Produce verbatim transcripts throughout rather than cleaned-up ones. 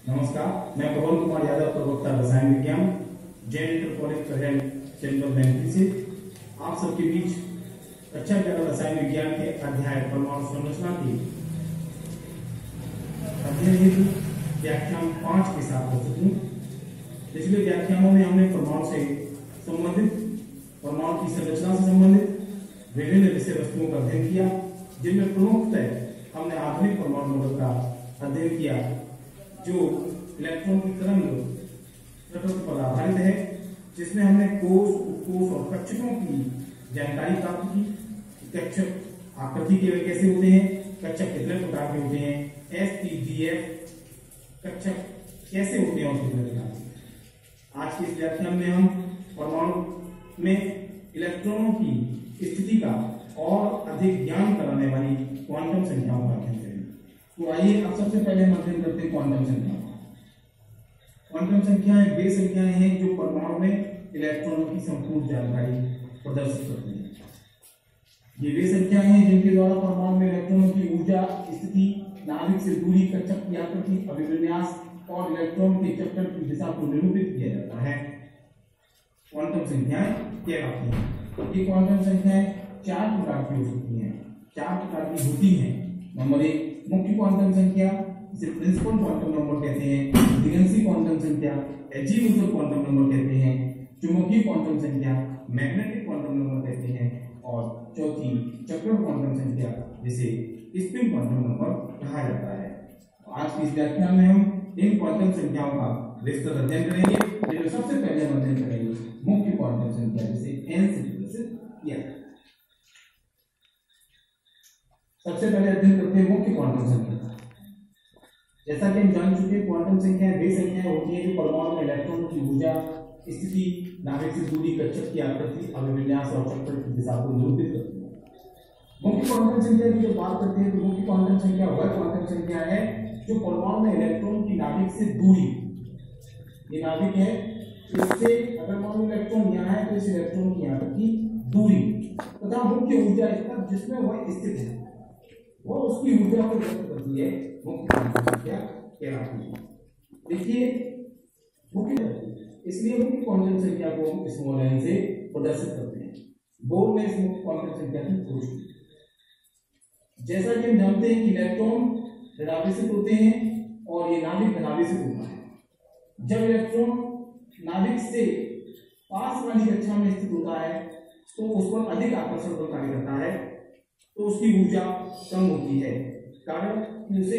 नमस्कार, मैं पवन कुमार यादव, प्रवक्ता रसायन विज्ञान, Jain inter college Kalyan central bank से आप सबके बीच कक्षा ग्यारह रसायन विज्ञान के अध्याय परमाणु संरचना की अध्ययन हेतु व्याख्यान पांच के साथ प्रस्तुत हूँ। पिछले व्याख्यानों में हमने परमाणु से संबंधित, परमाणु की संरचना से संबंधित विभिन्न विषय वस्तुओं का अध्ययन किया, जिनमें प्रमुखतः हमने आधुनिक परमाणु मॉडल का अध्ययन किया, जो इलेक्ट्रॉन की तरंग प्रकृति पर आधारित है, जिसमें हमने कोष, उपकोष और कक्षकों की जानकारी प्राप्त की। कक्षक आकृति के कैसे होते हैं, कक्षक कितने प्रकार के होते हैं, एस पी डी एफ कक्षक कैसे होते हैं और कितने प्रकार के। आज के इस व्याख्यान में हम परमाणु में इलेक्ट्रॉनों की स्थिति का और अधिक ज्ञान कराने वाली क्वांटम संख्याओं का अध्ययन करेंगे। तो आइए अब सबसे पहले हम अध्ययन करते हैं क्वांटम संख्या। क्वांटम संख्याएं वे संख्याएं हैं जो परमाणु में इलेक्ट्रॉनों की संपूर्ण जानकारी प्रदर्शित करती हैं। ये वे संख्याएं हैं जिनके द्वारा परमाणु में इलेक्ट्रॉनों की ऊर्जा, स्थिति, नाभिक से दूरी, कक्षक की आकृति, अभिविन्यास और इलेक्ट्रॉन के चक्कर की दिशा को निरूपित किया जाता है। क्वांटम संख्याएं कहलाती हैं। ये क्वांटम संख्याएं चार प्रकार की हो सकती हैं, चार प्रकार की होती हैं। नंबर एक, मुख्य क्वांटम संख्या, जिसे प्रिंसिपल क्वांटम नंबर कहते हैं। दिगंशी क्वांटम संख्या, एजीम्यूथल क्वांटम नंबर कहते हैं। चुंबकीय क्वांटम संख्या, मैग्नेटिक क्वांटम नंबर कहते हैं। और चौथी, चक्रण क्वांटम संख्या, जिसे स्पिन क्वांटम नंबर कहा जाता है। आज की इस व्याख्यान में हम इन क्वांटम संख्याओं का विस्तृत अध्ययन करेंगे। जिसमें सबसे पहले हम अध्ययन करेंगे मुख्य क्वांटम संख्या, जिसे एन से प्रदर्शित किया जाता है। सबसे पहले अध्ययन करते हैं मुख्य क्वांटम संख्या। जैसा कि हम जान चुके हैं, क्वांटम संख्याएं वे संख्याएं होती हैं जो परमाणु में इलेक्ट्रॉनों की ऊर्जा, स्थिति, नाभिक से दूरी, कक्षक की आकृति, अभिविन्यास और चक्कर की दिशा को निरूपित करती है। मुख्य क्वांटम संख्या की जब बात करते हैं तो मुख्य क्वांटम संख्या वह क्वांटम संख्या है जो परमाणु में इलेक्ट्रॉन की नाभिक से दूरी, ये नाभिक है, इससे अगर मान लो इलेक्ट्रॉन यहाँ है तो इस इलेक्ट्रॉन की यहाँ तक की दूरी तथा मुख्य ऊर्जा स्तर जिसमें वह स्थित है, वो उसकी ऊर्जा को व्यक्त करती है, मुख्य क्वांटम संख्या कहलाती है। देखिए मुख्य, इसलिए मुख्य क्वांटम संख्या को हम स्मॉल एन से प्रदर्शित करते हैं। बोर्ड में इस मुख्य क्वांटम संख्या की खोज की। जैसा कि हम जानते हैं कि इलेक्ट्रॉन ऋणावेशित होते हैं और ये नाभिक धनावेशित होता है। जब इलेक्ट्रॉन नाभिक से पास वाली कक्षा में स्थित होता है तो उस पर अधिक आकर्षण बल कार्य करता है, तो उसकी ऊर्जा कम होती है। कारण कि उसे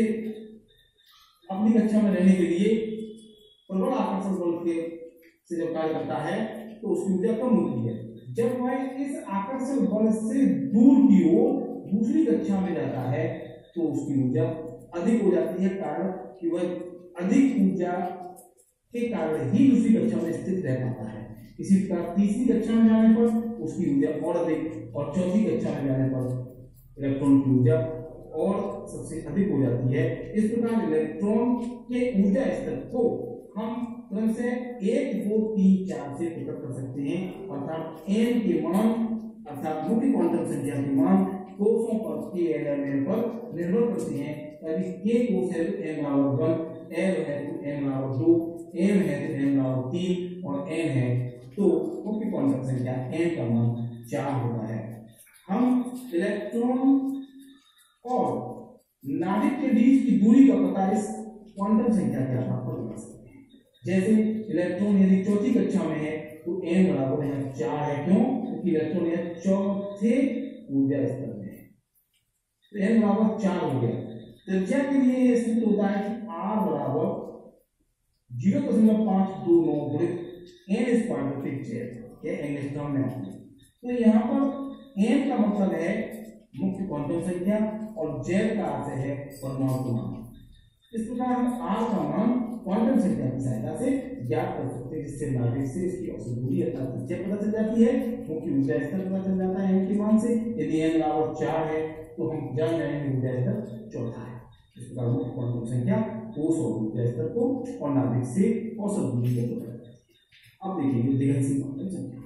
अपनी कक्षा में रहने के लिए प्रबल आकर्षण बल के से जब कार्य करता है तो उसकी ऊर्जा कम होती है। जब वह इस आकर्षण बल से दूर की ओर दूसरी कक्षा में जाता है तो उसकी ऊर्जा अधिक हो जाती है, कारण कि वह अधिक ऊर्जा के कारण ही दूसरी कक्षा में स्थित रह पाता है। इसी प्रकार तीसरी कक्षा में जाने पर उसकी ऊर्जा और अधिक, और चौथी कक्षा में जाने पर इलेक्ट्रॉन की ऊर्जा और सबसे अधिक हो जाती है। इस प्रकार इलेक्ट्रॉन के ऊर्जा स्तर को हम क्रम से एक, दो, तीन, चार से प्रकट कर सकते हैं। अर्थात एन के मान, अर्थात मुख्य क्वांटम संख्या के मान कोषों पर के एल एम एन पर निर्भर करते हैं। यदि के कोष है तो एन बराबर वन, एल है तो एन बराबर दो, एम है तो एन बराबर तीन और एन है तो मुख्य क्वांटम संख्या एन का मान चार होता है। हम इलेक्ट्रॉन और नाभिक के बीच की दूरी का पता इस क्वांटम संख्या के आधार पर लगा सकते हैं। जैसे इलेक्ट्रॉन यदि चौथी कक्षा में है तो एन बराबर यहाँ चार है। क्यों? क्योंकि इलेक्ट्रॉन यहाँ चौथे ऊर्जा स्तर में है, तो एन बराबर चार हो गया। त्रिज्या के लिए यह सिद्ध होता है कि आर बराबर जीरो दशमलव पांच दो नौ गुणित एन स्क्वायर प्रति जेड, ये एंगस्ट्रॉम में आती है। तो यहाँ पर एन का मतलब है मुख्य क्वांटम संख्या और जेड का अर्थ है परमाणु का मान। इस प्रकार हम आर का मान क्वांटम संख्या की सहायता से ज्ञात कर सकते हैं, जिससे नाभिक से इसकी औसत दूरी अर्थात त्रिज्या पता चल जाती है, मुख्य ऊर्जा स्तर पता चल जाता है एन के मान से। यदि एन बराबर चार है तो हम जान जाएंगे ऊर्जा स्तर चौथा है। इस प्रकार मुख्य क्वांटम संख्या कोष और ऊर्जा स्तर को और नाभिक से औसत दूरी को पता चलती है। अब देखिए दिगंशी क्वांटम संख्या।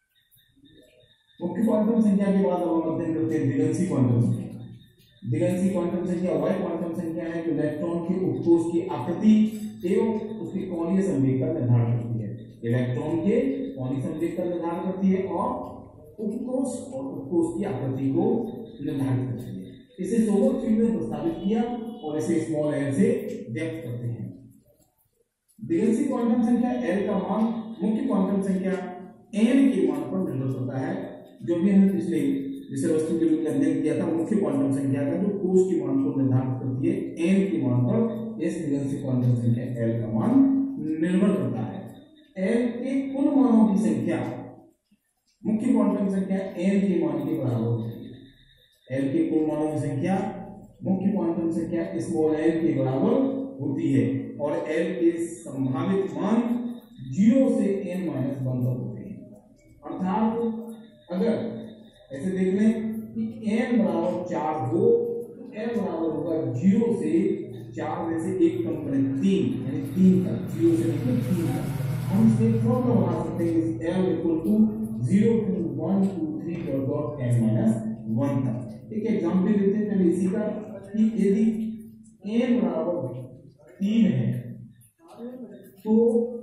मुख्य क्वांटम संख्या के बाद अब हम अध्ययन करते हैं दिगंशी क्वांटम संख्या। दिगंशी क्वांटम संख्या वह क्वांटम संख्या है जो इलेक्ट्रॉन के उपकोष की आकृति एवं उसके कोणीय संवेग का निर्धारण करती है। इलेक्ट्रॉन के कोणीय संवेग का निर्धारण करती है और उपकोष और उपकोष की आकृति को निर्धारित करती है। इसे सोबर्ग फील्ड में प्रस्तावित किया और इसे स्मॉल एल से व्यक्त करते हैं। दिगंसी क्वांटम संख्या एल का मान मुख्य क्वांटम संख्या एन के मान पर निर्भर करता है। जो भी हमने पिछले विषय वस्तु के रूप में अध्ययन किया था, मुख्य क्वांटम संख्या का जो कोष के मान को निर्धारित करती है एन के मान पर इस दिगंसी क्वांटम संख्या एल का मान निर्भर करता है। एल के कुल मानों की संख्या मुख्य क्वांटम संख्या एन के मान के बराबर होती है। एल के कुल मानों की संख्या मुख्य क्वांटम संख्या स्मॉल एल के बराबर होती है और एल के संभावित मान जीरो से एन माइनस वन तक होते हैं। अर्थात अगर ऐसे देख लें कि एन बराबर चार हो तो एल बराबर होगा जीरो से चार में से एक कम करें तीन, यानी तीन तक, जीरो से लेकर तीन तक। हम इसे फॉर्मूला बना सकते हैं l equal to zero to one two three dot n minus one तक। एक एग्जाम्पल देते हैं पहले इसी का कि यदि एन बराबर तीन है तो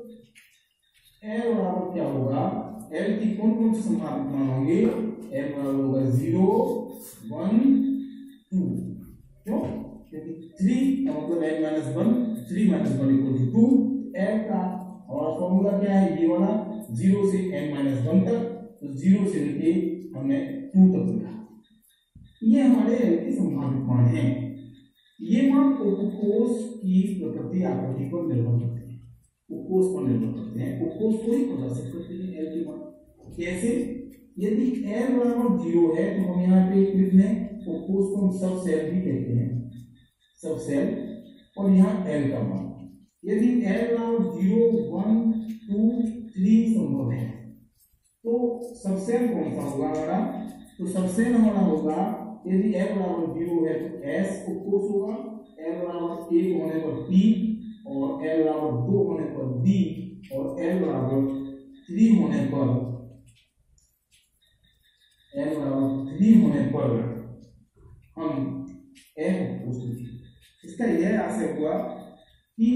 एल बराबर क्या होगा, एल की कौन कौन से संभावित मान होंगे, एल बराबर होगा जीरो वन टू, क्यों, क्योंकि थ्री का मतलब l minus one, three minus one equal to two. L का और फॉर्मूला क्या है, ये वाला जीरो से एन माइनस वन तक, तो जीरो से लेके हमने टू तक लिखा। ये हमारे एल के संभावित मान हैं। ये मान उपकोष की प्रकृति आकृति पर निर्भर करते हैं, उपकोष पर निर्भर करते हैं, उपकोष को ही प्रदर्शित करते हैं एल के मान। कैसे, यदि एल बराबर जीरो है तो हम यहाँ पे लिख लें उपकोष को हम सब सेल भी कहते हैं, सब सेल, और यहाँ एल का मान। यदि एल बराबर जीरो वन टू थ्री संभव है तो सबसेल कौन सा होगा हमारा, तो सबसेल हमारा होगा यदि एल बराबर जीरो है तो एस उपकोष होगा, एल बराबर एक होने पर पी, और एल बराबर दो होने पर डी, और एल बराबर थ्री होने पर एल बराबर थ्री होने पर हम एफ उपकोष लिखेंगे। इसका यह आशय हुआ कि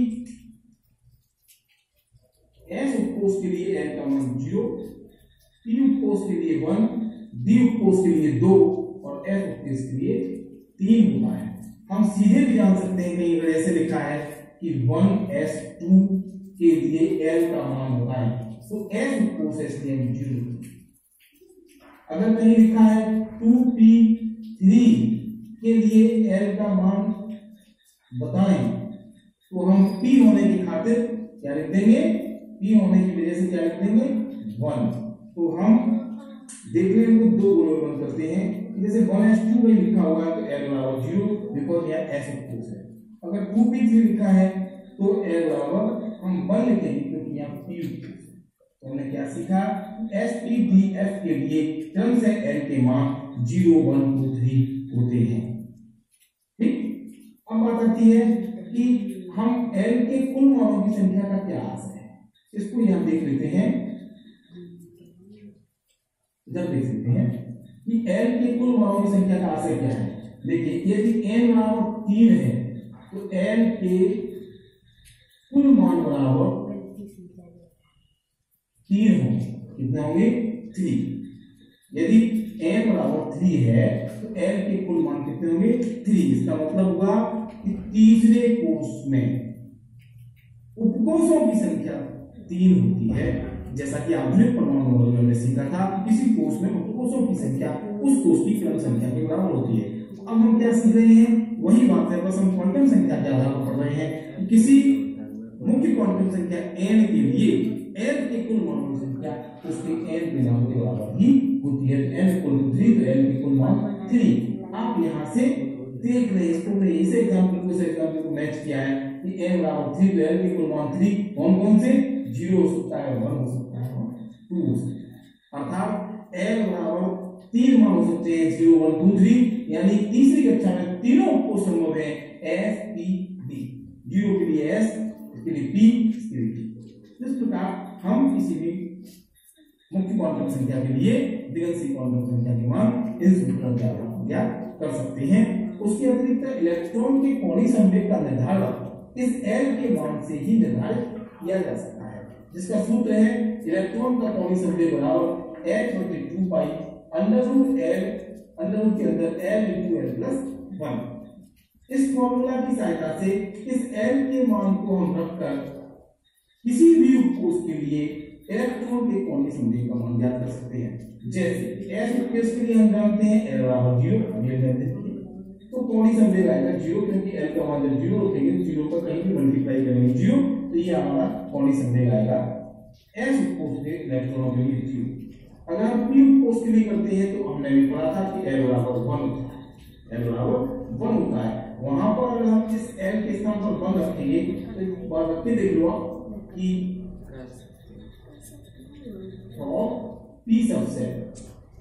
एस उपकोष के लिए एल का मान जीरो, पी उपकोष के लिए वन, डी उपकोष के लिए दो, और एफ उपकोष के लिए तीन होता है। हम सीधे भी जान सकते हैं कि अगर ऐसे लिखा है कि वन एस टू के लिए एल का मान होता है तो एस उपकोष है इसलिए हम जीरो। अगर कहीं लिखा है टू पी थ्री के लिए एल का मान बताएं तो हम पी होने की खातिर क्या लिख देंगे, पी होने की वजह से क्या लिख देंगे वन। तो हम देखने को दो गुणों में बंद करते हैं, जैसे वन एस टू में लिखा हुआ है तो एल बराबर जीरो, बिकॉज यह एस उपकोष है। अगर टू पी थ्री लिखा है तो एल बराबर हम वन लिखेंगे क्योंकि यहाँ पी उपकोष है। तो हमने क्या सीखा, एस पी डी एफ के लिए क्रम से एल के मान जीरो वन टू थ्री होते हैं। ठीक, अब बात आती है कि हम एल के कुल मानों की संख्या का क्या आशय है, इसको यहां देख लेते हैं। जब देख सकते हैं कि एल के कुल मानों की संख्या का आशय क्या है। देखिए यदि एन बराबर तीन है तो एल के कुल मान बराबर तीन होंगे, कितने होंगे थ्री। यदि एन बराबर थ्री है तो एल के कुल मान कितने होंगे थ्री। इसका मतलब हुआ कि तीसरे कोष में उपकोषों की संख्या तीन होती है, जैसा कि आधुनिक परमाणु मॉडल में हमने सीखा था, किसी कोष में उपकोषों की संख्या उस कोष की क्रम संख्या के बराबर होती है। तो अब हम क्या सीख रहे हैं, वही बात है, बस हम क्वांटम संख्या के आधार पर पढ़ रहे हैं। किसी मुख्य क्वांटम संख्या n के लिए n के कुल मानों की संख्या उसके n के मान के बराबर ही होती है। n इक्वल टू थ्री तो n के कुल मान थ्री। आप यहाँ से देख रहे हैं, इसको इसे एग्जांपल को से एग्जांपल को मैच किया है कि n बराबर थ्री तो n के कुल मान थ्री। कौन कौन से, जीरो हो सकता है, वन हो सकता है, टू हो सकता है। अर्थात n बराबर तीन मान हो सकते हैं, जीरो वन टू थ्री, यानी तीसरी कक्षा में तीनों उपकोष संभव है, एस पी डी। जीरो के लिए एस, इसके लिए पी, इसके लिए डी। इस प्रकार हम किसी भी मुख्य क्वांटम संख्या के लिए दिगंसी क्वांटम संख्या के मान इन सूत्रों के ज्ञात कर सकते हैं। उसके अतिरिक्त इलेक्ट्रॉन के कोणीय संवेग का निर्धारण इस L के मान से ही निर्धारित किया जा सकता है, जिसका सूत्र है इलेक्ट्रॉन का कोणीय संवेग बराबर h बटे two pi under root L under root के अंदर L into L plus one. इस फॉर्मूला की सहायता से इस L के मान को हम रखकर किसी भी उपकोष के लिए इलेक्ट्रॉन के कोणीय संवेग का मान ज्ञात कर सकते हैं। जैसे S उपकोष के लिए हम जानते हैं L बराबर जीरो, अभी जानते हैं तो कोणीय संवेग आएगा जीरो, क्योंकि L का मान जब जीरो रखेंगे तो जीरो पर कहीं भी मल्टीप्लाई करेंगे जीरो, तो ये हमारा कोणीय संवेग आएगा S उपकोष के इलेक्ट्रॉनों के लिए जीरो। अगर हम P उपकोष के लिए करते हैं तो हमने भी पढ़ा था कि L बराबर वन होता है, L बराबर वन होता है। वहां पर अगर हम इस L के स्थान पर वन रखेंगे तो एक बार रख के देख लो कि और P सबसेट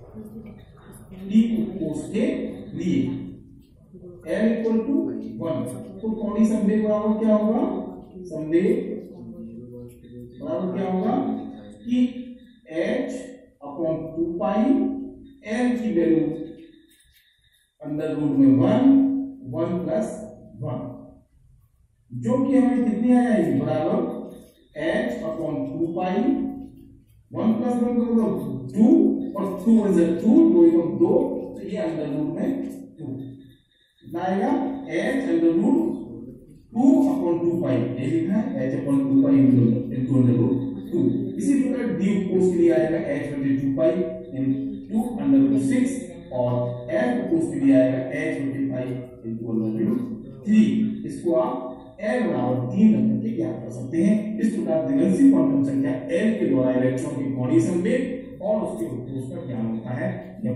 P उपकोष के लिए L इक्वल टू वन, तो कोणीय संवेग बराबर क्या होगा, संवेग बराबर क्या होगा कि h upon two pi L की वैल्यू अंडर रूट में वन, वन प्लस वन, जो कि हमें कितनी आ जाएगी बराबर h upon two pi one plus one का मतलब टू और टू वन से टू, दो एकम दो, तो ये अंडर रूट में टू आएगा h under root two upon two pi, ये लिखा है h upon two pi into under root two. इसी प्रकार d उपकोष के लिए आएगा h बटे two pi into under root six और f उपकोष के लिए आएगा h बटे pi into under root three. इसको आप L बराबर तीन रख करके ज्ञात कर सकते हैं। इस प्रकार द्विगंशी क्वांटम संख्या L के द्वारा इलेक्ट्रॉन की कोणीय संवेग और उसके उपकोष का ज्ञान होता है।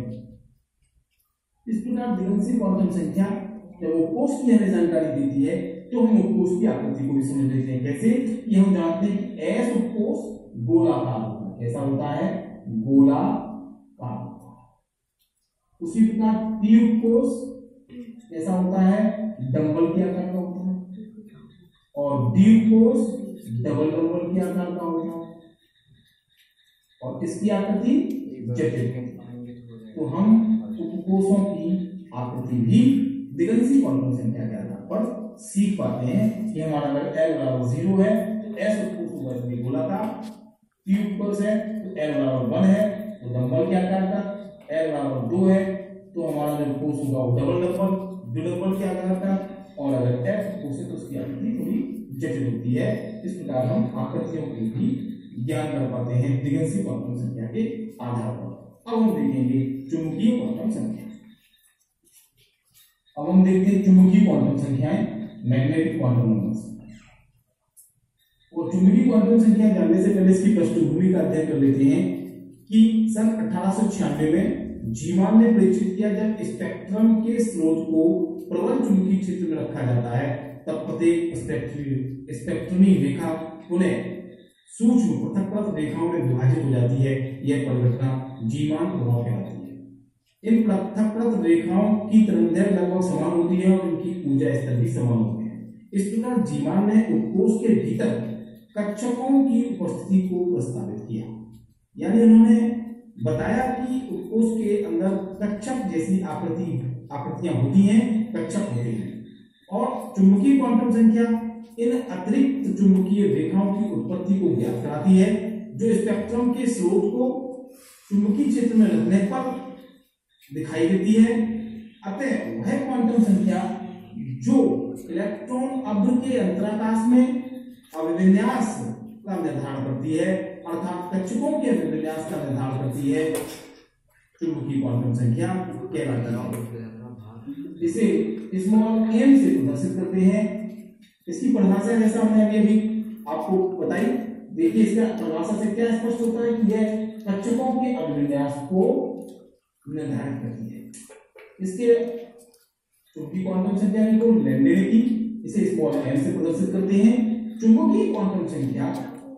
इस प्रकार द्विगंशी क्वांटम संख्या जब उपकोष की हमें जानकारी देती है तो हम उपकोष की आकृति को भी समझ लेते हैं। कैसे, कि हम जानते हैं कि S उपकोष गोलाकार होता है। कैसा होता है, गोलाकार होता है। उसी प्रकार P उपकोष कैसा होता है, डंबल के आकार का होता है, और D उपकोष डबल डंबल के आकार का होता है, और इसकी आकृति जटिल। तो हम उपकोषों की आकृति भी द्विगंशी क्वांटम संख्या के आधार पर सीख पाते हैं कि हमारा अगर L बराबर जीरो है तो S उपकोष होगा इसमें गोलाकार, P उपकोष है तो L बराबर वन है तो डंबल के आकार का, L बराबर दो है तो हमारा जो उपकोष होगा वो डबल डंबल दो डंबल के आकार का, और अगर F उपकोष है तो उसकी आकृति थोड़ी जटिल होती है। इस प्रकार हम आकृतियों के भी ज्ञान कर पाते हैं द्विगंशी क्वांटम संख्या के आधार पर। अब हम देखेंगे चुंबकीय क्वांटम संख्या। अब हम देखते हैं चुंबकीय क्वांटम संख्याएं, मैग्नेटिक क्वांटम नंबर्स। और चुंबकीय क्वांटम संख्या जानने से पहले इसकी पृष्ठभूमि का अध्ययन कर लेते हैं कि सन अठारह सौ छियानवे में जीमान ने परीक्षित किया जब स्पेक्ट्रम के स्रोत को प्रबल चुंबकीय क्षेत्र में रखा जाता है तब प्रत्येक स्पेक्ट्रमी रेखा पुनः सूक्ष्म पृथक रेखाओं में विभाजित हो जाती है। यह परिघटना जीमान प्रभाव कहलाती है। इन पृथक रेखाओं की तरंगदैर्घ्य लगभग समान होती है और इनकी ऊर्जा स्तर भी समान होते हैं। इस प्रकार जीमान ने उपकोष के भीतर कक्षकों की उपस्थिति को प्रस्तावित किया, यानी उन्होंने बताया कि उपकोष के अंदर कक्षक जैसी आकृति आकृतियां होती हैं, कक्षक होते हैं, और चुंबकीय क्वांटम संख्या इन अतिरिक्त चुंबकीय रेखाओं की उत्पत्ति को ज्ञात कराती है जो स्पेक्ट्रम के स्रोत को चुंबकीय क्षेत्र में रखने पर दिखाई देती है। अतः वह क्वांटम संख्या जो इलेक्ट्रॉन अभ्र के अंतराकाश में अभिविन्यास का निर्धारण करती है, अर्थात कक्षकों के अभिविन्यास का निर्धारण करती है, चुंबकीय क्वांटम संख्या कहलाता है। इसे स्मॉल m से प्रदर्शित करते हैं। इसकी परिभाषा जैसा हमने अभी अभी आपको बताई, देखिए इसका परिभाषा से क्या स्पष्ट होता है कि यह कक्षकों के अभिविन्यास को निर्धारित करती है। इसके चुंबकीय क्वांटम संख्या को लैम्डा की इसे स्मॉल m से प्रदर्शित करते हैं। चुंबकीय क्वांटम संख्या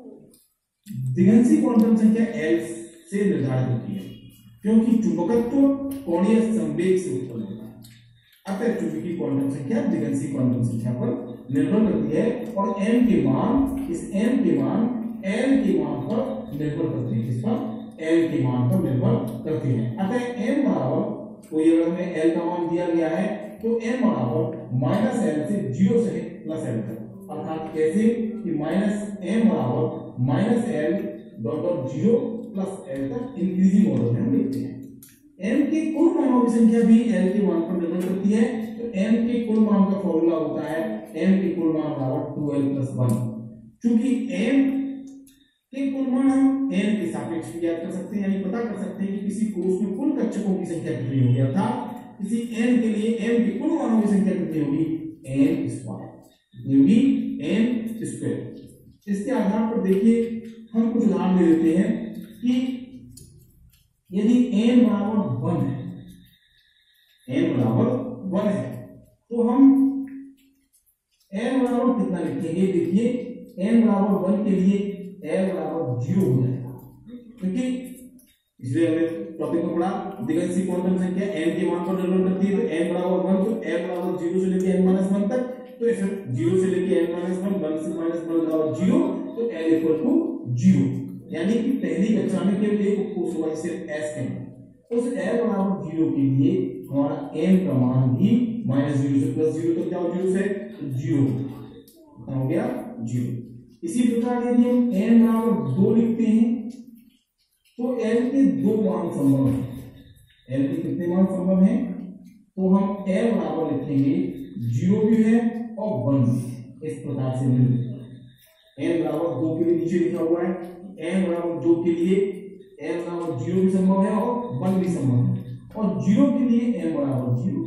द्विगंशी क्वांटम संख्या L से निर्धारित होती है क्योंकि चुंबकत्व कोणीय संवेग से उत्पन्न होता है। अतः चुंबकीय क्वांटम संख्या द्विगंशी क्वांटम संख्या पर निर्भर करती है और m के मान इस m के मान L के मान पर निर्भर करते हैं। किस पर? L के मान पर निर्भर करते हैं। अतः m बराबर कोई अगर हमें L का मान दिया गया है तो m बराबर माइनस L से जीरो से प्लस L तक अर्थात कैसे कि माइनस एम बराबर minus l dot dot zero plus l तक इंक्रीजिंग ऑर्डर में हम लिखते हैं। m के कुल मानों की संख्या भी l के मान पर निर्भर करती है, तो m के कुल मान का फॉर्मूला होता है m के कुल मान बराबर टू एल प्लस वन। क्योंकि m के कुल मान हम n के सापेक्ष में ज्ञात कर सकते हैं, यानी पता कर सकते हैं कि किसी कोष में कुल कक्षकों की संख्या कितनी होगी, अर्थात किसी n के लिए m के कुल मानों की संख्या कितनी होगी, n स्क्वायर कितनी होगी, n स्क्वायर। इसके आधार पर देखिए हम कुछ उदाहरण ले लेते हैं कि यदि n बराबर वन है, n बराबर वन है, तो हम n बराबर कितना लिखेंगे, देखिए n बराबर वन के लिए l बराबर जीरो हो जाएगा, क्योंकि इसलिए हमने टॉपिक में पढ़ा दिगंशी क्वांटम संख्या n के मान पर निर्भर करती है, तो n बराबर वन, तो l बराबर जीरो से लेकर n माइनस वन तक, तो फिर जीरो से लेकर n माइनस वन, वन से माइनस वन बराबर जीरो, तो l इक्वल टू जीरो, यानी कि पहली कक्षा में केवल एक कोष होगा जिसे s कहेंगे। उस l बराबर जीरो के लिए हमारा n का मान भी माइनस जीरो से प्लस जीरो तक जाओ, जीरो से जीरो हो गया जीरो। इसी प्रकार यदि हम n बराबर दो लिखते हैं तो l के दो मान संभव हैं, l के कितने मान संभव हैं, तो हम l बराबर लिखेंगे जीरो भी है और वन भी है, इस प्रकार से मिलेगा। n बराबर दो के लिए नीचे लिखा हुआ है, n बराबर दो के लिए n बराबर जीरो भी संभव है और वन भी संभव है, और जीरो के लिए n बराबर जीरो,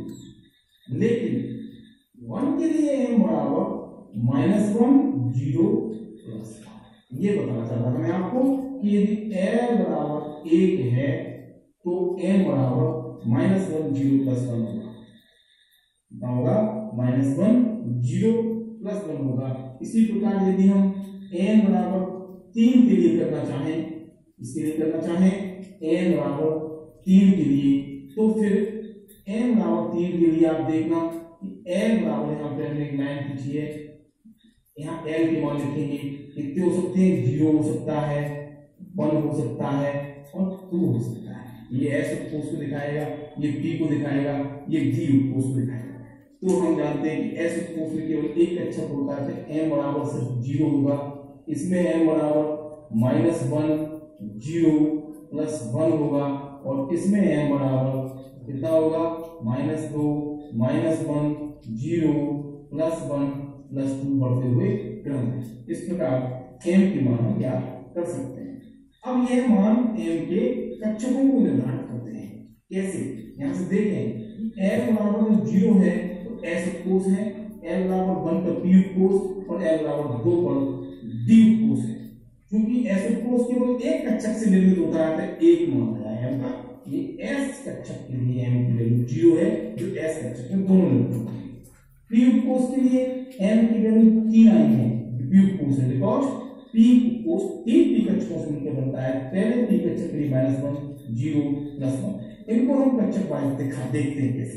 लेकिन वन के लिए n बराबर minus one zero plus one. ये बताना चाहता था मैं आपको कि यदि l बराबर एक है तो n बराबर minus one zero plus one होगा, कितना होगा, minus one zero plus one होगा। इसी प्रकार यदि हम n बराबर तीन के लिए करना चाहें, इसके लिए करना चाहें n बराबर तीन के लिए, तो फिर n बराबर तीन के लिए आप देखना कि l बराबर यहाँ पे हमने एक लाइन खींची है, यहाँ l के मान लिखेंगे, कितने हो सकते हैं, जीरो हो सकता है, वन हो सकता है और टू हो सकता है। ये s कोष को दिखाएगा, ये p को दिखाएगा, ये d कोष को दिखाएगा। तो हम जानते हैं कि s कोष में केवल एक कक्षक होता है, m बराबर सिर्फ जीरो होगा, इसमें m बराबर minus one zero plus one होगा, और इसमें m बराबर कितना होगा, माइनस दो minus one zero plus one plus two बढ़ते हुए क्रम है। इस प्रकार m के मान हम ज्ञात कर सकते हैं। अब यह मान m के कक्षकों को निर्धारित करते हैं, कैसे, यहाँ से देखें l बराबर जीरो है तो s कोष है, l बराबर वन पर p कोष और l बराबर दो पर d कोष है। क्योंकि s कोष केवल एक कक्षक से निर्मित होता है तो एक मान आया है का, ये s कक्षक के लिए m की वैल्यू जीरो है, जो s कक्षक में दोनों निर्मित होते हैं। p कोष के लिए m की वैल्यू तीन आई है, p कोष है, बिकॉज़ p कोष तीन p कक्षकों से मिलकर बनता है। पहले p कक्षक के लिए minus one zero plus one, इनको हम कक्षक वाइज दिखा देखते हैं कैसे।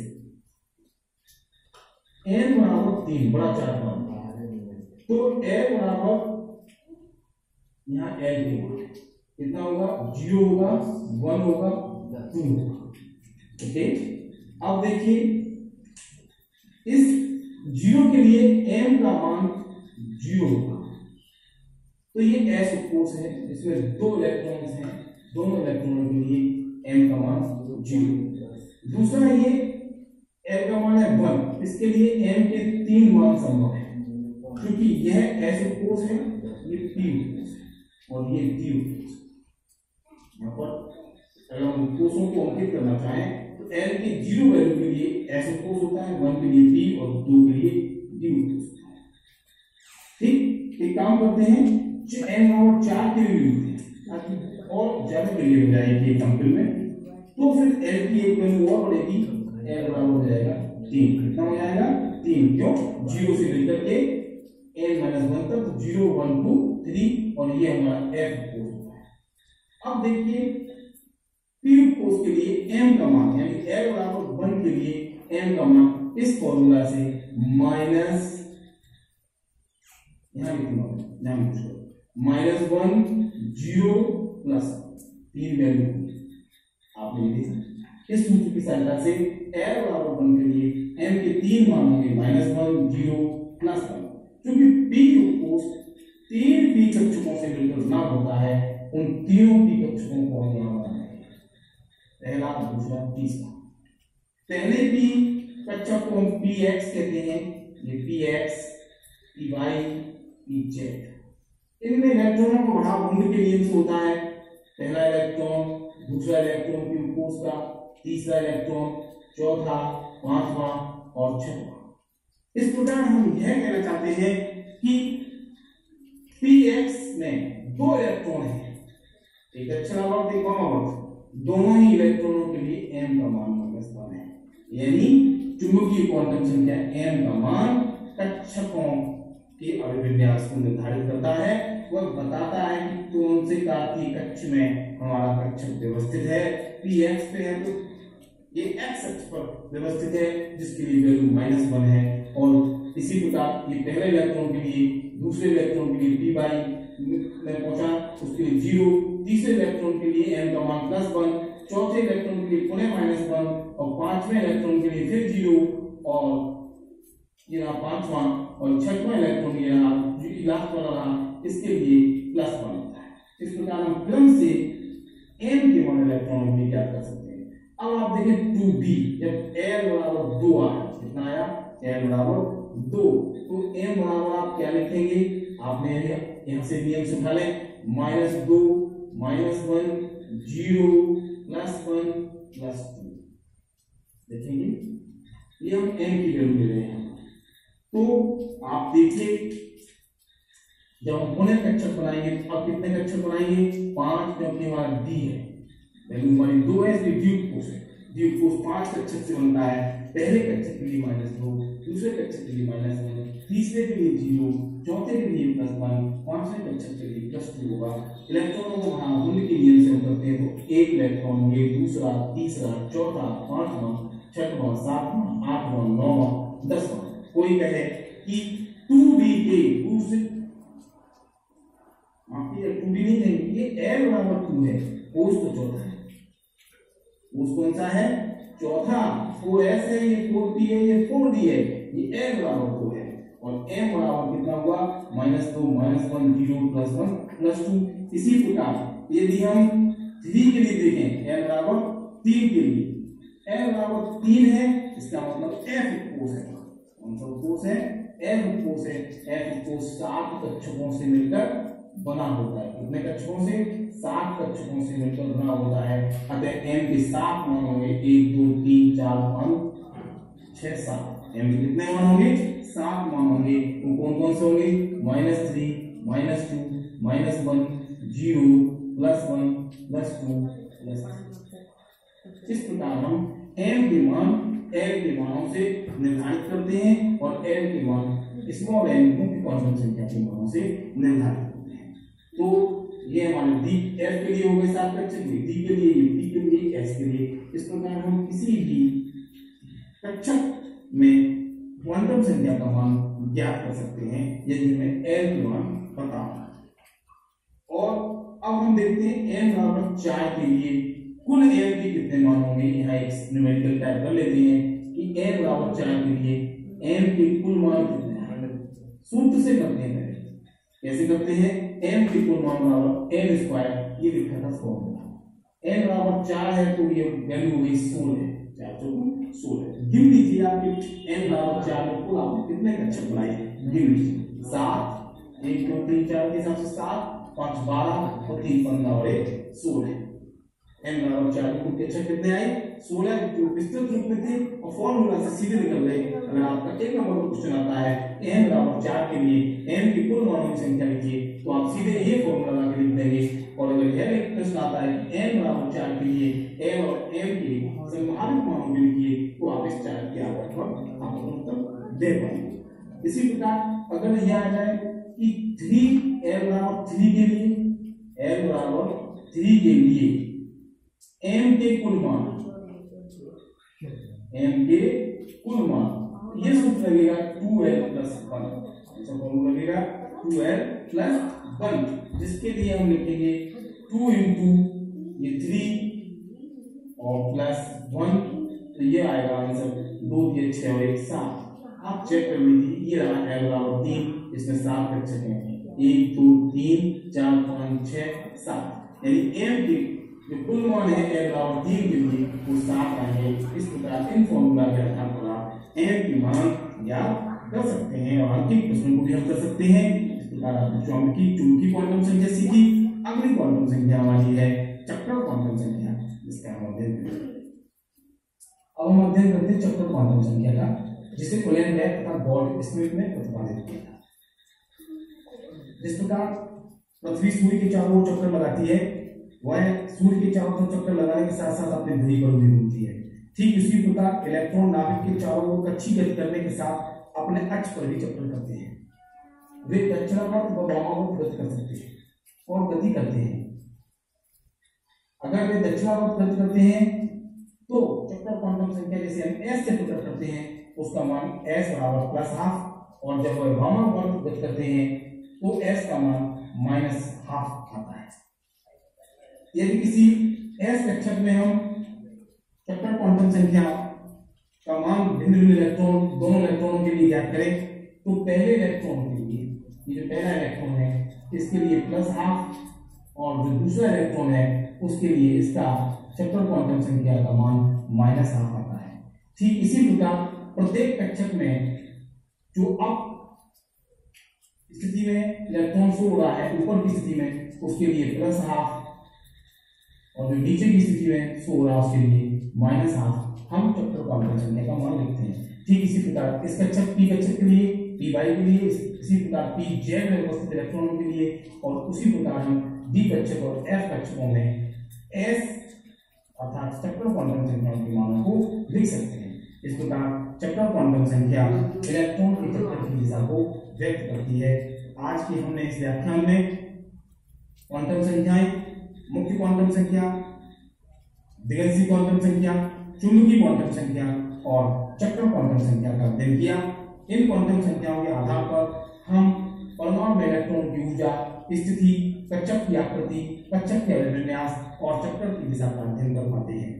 n बराबर तीन, बड़ा चार्ट बनता है, तो l बराबर यहाँ l के मान कितना होगा, जीरो होगा, वन होगा, टू होगा। ओके, अब देखिए इस जीरो के लिए m का मान जीरो होगा, तो ये s कोष है, इसमें दो इलेक्ट्रॉन्स हैं, दोनों इलेक्ट्रॉनों के लिए m का मान जीरो। दूसरा ये l का मान है वन, इसके लिए m के तीन मान संभव है, क्योंकि यह s कोष है, ये p कोष है और ये d कोष। यहाँ पर अगर हम कोषों को अंकित करना चाहें तो l के जीरो वैल्यू के लिए s कोष होता है, वन के लिए p और दो के लिए d कोष होता है। ठीक, एक काम करते हैं, जो n बराबर चार के लिए लिखते हैं ताकि और ज्यादा क्लियर हो जाएगी एग्जांपल में, तो फिर l की एक वैल्यू और बढ़ेगी, l बराबर हो जाएगा तीन। कितना हो जाएगा, तीन, क्यों, जीरो से लेकर के n माइनस वन तक, जीरो वन टू थ्री, और ये हमारा f कोष होता है। अब देखिए p कोष के लिए m का मान, यानी l बराबर वन के लिए m का मान इस फॉर्मूला से माइनस, यहाँ लिखूंगा माइनस वन जीरो प्लस तीन वैल्यू आपने देखा। इस सूत्र की सहायता से l बराबर वन के लिए m के तीन मान होंगे, minus one zero plus one, क्योंकि p कक्षकों से मिलकर बना होता है, उन तीनों पी कक्षकों को हम यहाँ बनाएंगे, पहला, दूसरा, तीसरा। पहले पी कक्षक को हम पी एक्स कहते हैं, ये p x, p y, p z. इनमें इलेक्ट्रॉनों को भाग के नियम से होता है, पहला इलेक्ट्रॉन, दूसरा इलेक्ट्रॉन पी कोष का, तीसरा इलेक्ट्रॉन, चौथा, पांचवा और छठवां। इस प्रकार हम यह कहना चाहते हैं कि पी एक्स में दो इलेक्ट्रॉन है, एक अच्छा और एक और, दोनों ही इलेक्ट्रॉनों के लिए m का मान माइनस वन है, यानी चुंबकीय क्वांटम संख्या m का मान कक्षकों के अभिविन्यास को निर्धारित करता है। वह बताता है कि कौन से कार्तीय कक्ष में हमारा कक्षक व्यवस्थित है। पी एक्स पे है तो ये एक्स अक्ष पर व्यवस्थित है, जिसके लिए वैल्यू माइनस वन है। और इसी प्रकार ये पहले इलेक्ट्रॉन के लिए, दूसरे इलेक्ट्रॉन के लिए पी वाई में पहुंचा, उसके लिए जीरो, तीसरे इलेक्ट्रॉन के लिए m का मान प्लस वन, चौथे इलेक्ट्रॉन के लिए पुनः माइनस वन और पांचवें इलेक्ट्रॉन के लिए फिर जीरो और ये रहा पांचवा और छठवां इलेक्ट्रॉन ये रहा जो लास्ट वाला रहा, इसके लिए प्लस वन होता है। इस प्रकार हम क्रम से m के मान इलेक्ट्रॉनों के लिए क्या कर सकते हैं। अब आप देखें टू बी, जब l बराबर दो आया, कितना आया, l बराबर दो, तो m बराबर आप क्या लिखेंगे, आपने यहाँ से नियम से उठा लें, माइनस दो, minus one, zero, plus one, plus two. देखेंगे ये हम m की वैल्यू ले रहे हैं। तो आप देखिए जब हम पुनः कक्षक बनाएंगे, अब कितने कक्षक बनाएंगे, पांच, क्योंकि हमारा डी है, वैल्यू हमारी दो है, इसलिए द्वीप कोष है, द्वीप कोष पांच कक्षक से बनता है। पहले कक्षक के लिए माइनस दो, दूसरे कक्षक के लिए माइनस वन, तीसरे के लिए जीरो, चौथे के लिए प्लस वन, पांचवें कक्षक के लिए प्लस टू होगा। इलेक्ट्रॉनों को भाग के नियम से हम करते हैं, तो एक इलेक्ट्रॉन ये, दूसरा, तीसरा, चौथा, पांचवा, छठवां, सातवां, आठवां, नौवां, दसवां। कोई कहे कि टू डी के दूसरे टू डी नहीं कहेंगे, ये एल बराबर टू है, कोष तो चौथा है, कोष कौन सा है, चौथा, फोर एस है, ये फोर डी है, ये फोर डी है, ये एल बराबर दो है और m बराबर कितना हुआ, माइनस दो, minus one, zero, plus one, plus two. इसी प्रकार यदि हम थ्री के लिए देखें, l बराबर तीन के लिए, l बराबर तीन है, इसका मतलब f कोष है, कौन सा कोष है, f कोष है। f कोष सात कक्षकों से मिलकर बना होता है, कितने कक्षकों से, सात कक्षकों से मिलकर बना होता है। अतः m के सात मान होंगे, एक, दो, तीन, चार, पांच, छह, सात। m के कितने मान होंगे, सात मान होंगे। वो कौन कौन से होंगे, minus three, minus two, minus one, zero, plus one, plus two, plus three. इस प्रकार हम m के मान l के मानों से निर्धारित करते हैं और l के मान स्मॉल l मुख्य क्वांटम संख्या के मानों से निर्धारित करते हैं। तो ये हमारे डी f के लिए हो गए सात कक्षक, d के लिए, p के लिए, s के लिए। इस प्रकार हम किसी भी कक्षक में क्वांटम संख्या का मान ज्ञात कर सकते हैं यदि हमें l के मान पता हो। और अब हम देखते हैं n बराबर चार के लिए कुल l के कितने मान होंगे। यहाँ एक न्यूमेरिकल टाइप कर लेते हैं कि n बराबर चार के लिए m के कुल मान कितने हैं, सूत्र से करते हैं। कैसे करते हैं, m के कुल मान बराबर n स्क्वायर, ये लिखा था फॉर्मूला। n बराबर चार है तो ये वैल्यू हो गई सोलह, चार चौको सोलह। गिन लीजिए आपके n बराबर चार में कुल आपने कितने कक्षक बनाए, गिन लीजिए, सात, एक, दो, तीन, चार के हिसाब से सात, पांच, बारह और तीन, पंद्रह और एक, सोलह। n बराबर चार के कुल कक्षक कितने आए, सोलह, जो विस्तृत रूप में थे और फॉर्मूला से सीधे निकल गए। अगर आपका एक नंबर का क्वेश्चन आता है n बराबर चार के लिए m की कुल मानों की संख्या लिखिए, तो आप सीधे ये फॉर्मूला लगा के लिख देंगे। और अगर यह एक प्रश्न आता है कि n बराबर चार के लिए m और m के संभावित मानों के लिखिए, तो आप इस चार्ट के आधार पर आप उत्तर दे पाएंगे। इसी प्रकार अगर यह आ जाए कि थ्री l बराबर थ्री के लिए l बराबर थ्री के लिए m के कुल मान, m के कुल मान, ये सूत्र लगेगा टू एल प्लस वन, ऐसा फॉर्मूला लगेगा टू एल प्लस वन, जिसके लिए हम लिखेंगे टू इंटू ये थ्री और प्लस वन, तो ये आएगा आंसर दो, ये छह और एक सात। आप चेक कर लीजिए, ये रहा l बराबर तीन, इसमें सात कक्षक हैं, एक दो तीन चार पाँच छः सात, यानी एम की जो कुल मान है एम बराबर तीन के लिए वो सात आएंगे। इस प्रकार इन फॉर्मूला के आधार पर आप एम की मान ज्ञात कर सकते हैं और अंतिम प्रश्न को भी हम कर सकते हैं। इस प्रकार आपने ज्योमेट्री चुंबकीय क्वांटम संख्या सीखी। अगली क्वांटम संख्या हमारी है चक्र क्वांटम संख्या, जिसका हम अध्ययन करेंगे। अब हम अध्ययन करते हैं चक्र क्वांटम संख्या का, जिसे कोलन बैक तथा गॉड स्मिथ में प्रतिपादित किया था। जिस प्रकार पृथ्वी सूर्य के चारों ओर चक्कर लगाती है, वह सूर्य के चारों ओर चक्कर लगाने के साथ साथ अपने ध्रुवी पर भी घूमती है। ठीक इसी प्रकार इलेक्ट्रॉन नाभिक के चारों ओर कक्षीय गति करने के साथ अपने अक्ष पर भी चक्कर करते हैं। वे दक्षिणावर्त व वामावर्त गति कर सकते हैं और गति करते हैं। अगर वे दक्षिणावर्त गति करते हैं तो चक्र क्वांटम संख्या जैसे हम एस से प्रकट करते हैं उसका मान एस बराबर प्लस हाफ, और जब वह वामावर्त गति करते हैं तो एस का मान माइनस हाफ आता है। यदि किसी एस कक्षक में हम चक्र क्वांटम संख्या का मान भिन्न भिन्न इलेक्ट्रॉन दोनों इलेक्ट्रॉनों के लिए ज्ञात करें तो पहले इलेक्ट्रॉन के लिए, ये जो पहला इलेक्ट्रॉन है इसके लिए प्लस हाफ, और जो दूसरा इलेक्ट्रॉन है उसके लिए इसका चक्र क्वांटम संख्या का मान माइनस हाफ आता है। ठीक इसी प्रकार प्रत्येक कक्षक में जो अप स्थिति में इलेक्ट्रॉन सो हो रहा है ऊपर की स्थिति में उसके लिए प्लस हाफ, और जो नीचे की स्थिति में सो हो रहा है उसके लिए माइनस हाफ हम चक्र क्वांटम संख्या का मान लिखते हैं। ठीक इसी प्रकार इस कक्षक पी कक्षक के लिए, पी वाई के लिए, इसी प्रकार पी जेड में उपस्थित इलेक्ट्रॉनों के लिए, और उसी प्रकार हम डी कक्षक और एफ कक्षकों में एस अर्थात चक्र क्वांटम संख्याओं के मानों को लिख सकते हैं। इस प्रकार चक्र क्वांटम संख्या इलेक्ट्रॉन के चक्कर की दिशा को व्यक्त करती है। आज की हमने इस व्याख्यान में क्वांटम संख्याएं, मुख्य क्वांटम संख्या, दिग्गज क्वांटम संख्या, चुंबकीय क्वांटम संख्या और चक्र क्वांटम संख्या का अध्ययन किया। इन क्वांटम संख्याओं के आधार पर हम परमाणु में इलेक्ट्रॉन की ऊर्जा, स्थिति, कक्षक की आकृति, कक्षक के अभिविन्यास और चक्कर की दिशा का अध्ययन कर पाते हैं।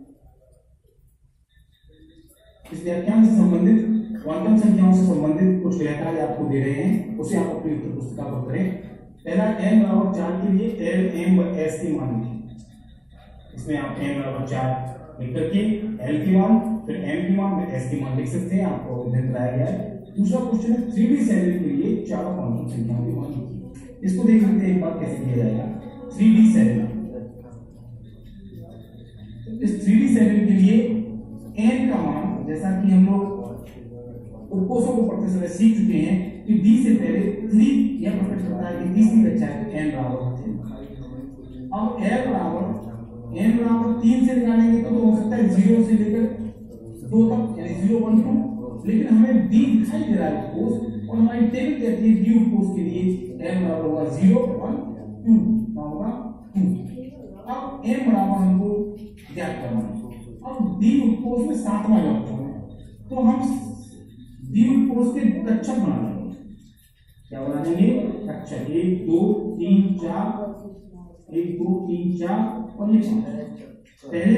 इस व्याख्यान से संबंधित क्वांटम संख्याओं से संबंधित कुछ व्याख्यान आपको दे रहे हैं, उसे आप अपनी उत्तर पुस्तिका पर करें। पहला एन बराबर चार के लिए एल, एम व एस की मान लिखें। इसमें आप एन बराबर चार लिख करके एल की मान, फिर एम की मान, फिर एस की मान लिख सकते हैं। आपको अध्ययन कराया गया है। दूसरा क्वेश्चन है थ्री डी सेल के लिए चारों क्वांटम संख्याओं की मान लिखिए। इसको देख लेते हैं एक बार कैसे किया जाएगा। थ्री डी सेल, इस थ्री डी सेल के लिए एन का मान, जैसा कि हम लोग उपकोषों को पढ़ते समय सीख चुके हैं कि डी से पहले थ्री यह प्रकट करता है कि तीसरी कक्षा है, एन बराबर तीन। अब एल बराबर एन बराबर तीन से निकालेंगे तो, तो हो सकता है जीरो से लेकर दो तक, यानी जीरो वन टू, लेकिन हमें डी दिखाई दे रहा है उपकोष, और हमारी टेबल कहती है डी उपकोष के लिए एन बराबर होगा जीरो वन टू, होगा टू। अब एन बराबर हमको ज्ञात करना है। अब डी उपकोष में सातवां इलेक्ट्रॉन है तो हम डी उपकोष के कक्षक बना लेंगे। क्या बना देंगे? कक्षक। एक दो तीन चार, एक दो तीन चार और ये पहले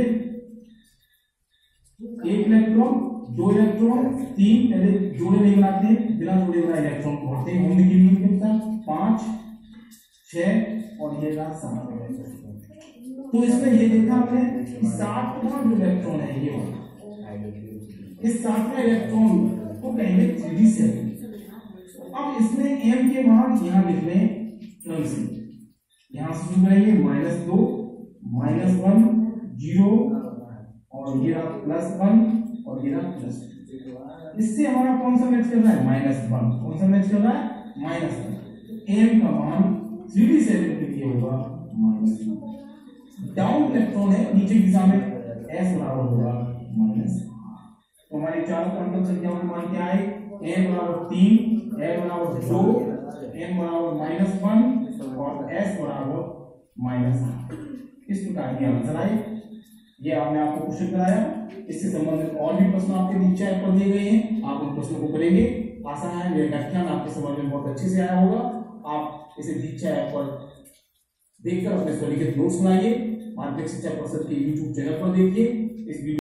एक इलेक्ट्रॉन, दो इलेक्ट्रॉन, तीन, पहले जोड़े नहीं बनाते हैं, बिना जोड़े बनाए इलेक्ट्रॉन को पढ़ते हैं होने के नियम के अनुसार, पांच, छह और ये रहा सात। तो इसमें ये देखा हमने कि सातवां जो इलेक्ट्रॉन है ये वाला, इस सातवें इलेक्ट्रॉन को कहेंगे थ्री डी सेल। अब इसमें एम के मान यहाँ लिख लें क्रम से, यहां से शुरू करेंगे माइनस दो, माइनस वन, जीरो और ये रहा प्लस वन और ये रहा प्लस टू। इससे हमारा कौन सा मैच कर रहा है? Minus one. कौन सा मैच कर रहा है? Minus one. एम का मान थ्री डी सेल के लिए होगा माइनस वन। डाउन इलेक्ट्रॉन है नीचे की दिशा में, एस बराबर होगा माइनस। तो हमारी चारों क्वांटम संख्याओं का मान क्या है? एम बराबर तीन, एल बराबर दो, एम बराबर माइनस वन और एस बराबर माइनस आठ। इस प्रकार ये आंसर आए। ये आपने आपको क्वेश्चन कराया। इससे संबंधित और भी प्रश्न आपके दीक्षा ऐप पर दिए गए हैं, आप उन प्रश्नों को करेंगे। आशा है यह व्याख्यान आपके समझ में बहुत अच्छे से आया होगा। आप इसे दीक्षा ऐप पर देखकर अपने स्वलिखित नोट्स बनाइए। माध्यमिक शिक्षा परिषद के यूट्यूब चैनल पर देखिए। इस